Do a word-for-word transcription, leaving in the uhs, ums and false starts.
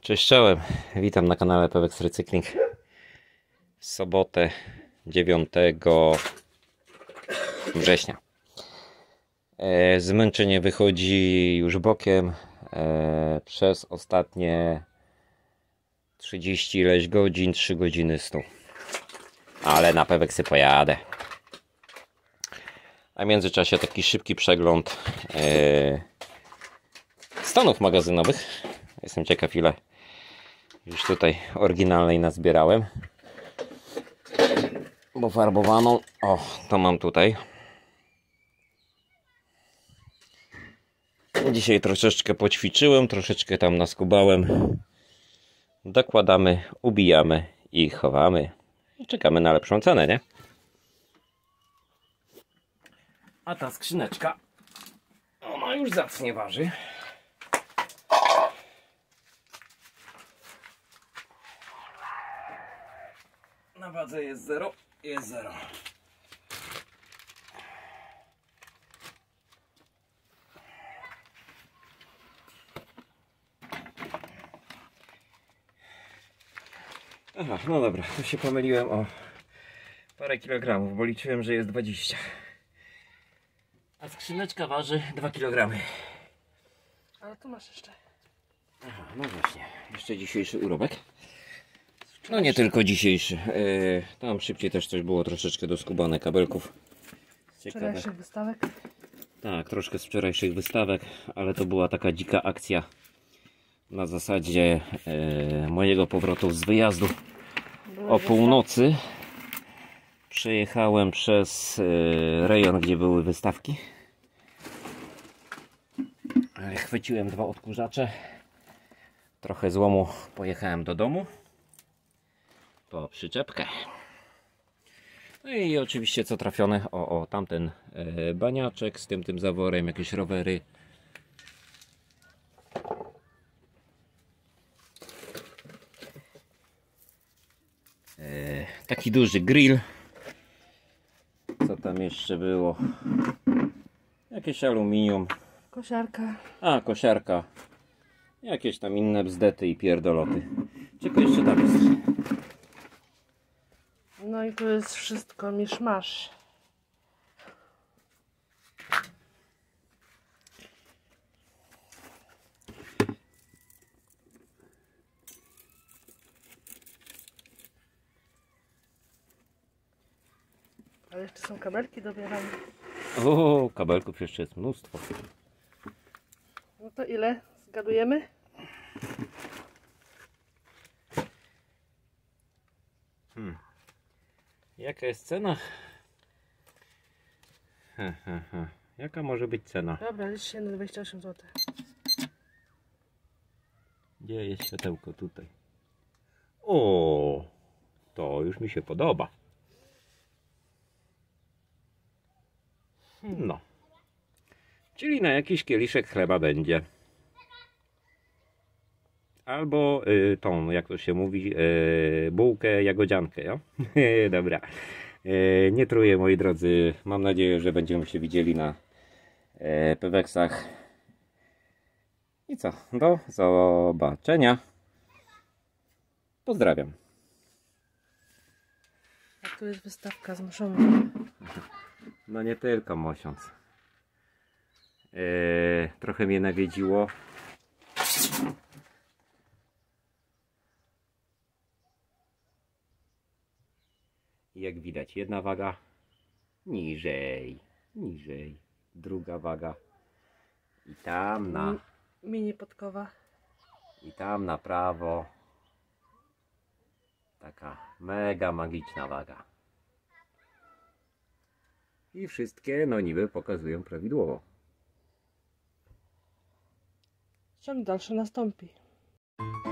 Cześć czołem, witam na kanale Pewex Recykling. W sobotę dziewiątego września. e, Zmęczenie wychodzi już bokiem. e, Przez ostatnie trzydzieści ileś godzin, trzy godziny snu. Ale na Peweksy pojadę. A w międzyczasie taki szybki przegląd e, stanów magazynowych. Jestem ciekaw, ile już tutaj oryginalnej nazbierałem. Bo farbowaną, o, to mam tutaj. Dzisiaj troszeczkę poćwiczyłem, troszeczkę tam naskubałem. Dokładamy, ubijamy i chowamy. I czekamy na lepszą cenę, nie? A ta skrzyneczka, ona już zacnie waży. Na wadze jest zero, jest zero. Aha, no dobra, to się pomyliłem o parę kilogramów, bo liczyłem, że jest dwadzieścia. A skrzyneczka waży dwa kilogramy. Ale tu masz jeszcze. Aha, no właśnie, jeszcze dzisiejszy urobek. No nie tylko dzisiejszy. Yy, tam szybciej też coś było troszeczkę doskubane kabelków. Wczorajszych wystawek. Tak, troszkę z wczorajszych wystawek, ale to była taka dzika akcja na zasadzie yy, mojego powrotu z wyjazdu. Były o północy. Przejechałem przez yy, rejon, gdzie były wystawki. Chwyciłem dwa odkurzacze. Trochę złomu, pojechałem do domu. Po przyczepkę. No i oczywiście co trafione, o, o tamten e, baniaczek z tym tym zaworem, jakieś rowery. E, taki duży grill. Co tam jeszcze było? Jakieś aluminium. Kosiarka. A, kosiarka. Jakieś tam inne bzdety i pierdoloty. Czego jeszcze tam jest? No i tu jest wszystko miszmasz. Ale jeszcze są kabelki dobierane. O, kabelków jeszcze jest mnóstwo. No to ile? Zgadujemy? Hmm. Jaka jest cena? Ha, ha, ha. Jaka może być cena? Dobra, licz się na dwadzieścia osiem złotych. Gdzie jest światełko? Tutaj. O, to już mi się podoba. No. Czyli na jakiś kieliszek chleba będzie. Albo y, tą, jak to się mówi, y, bułkę jagodziankę, jo? Dobra. Y, nie truję, moi drodzy. Mam nadzieję, że będziemy się widzieli na y, Peweksach. I co? Do zobaczenia. Pozdrawiam. A tu jest wystawka z muszą. No nie tylko mosiąc. Y, trochę mnie nawiedziło. Jak widać, jedna waga niżej, niżej, druga waga i tam na, Mini podkowa. i tam na prawo taka mega magiczna waga. I wszystkie no niby pokazują prawidłowo. Ciąg dalszy nastąpi.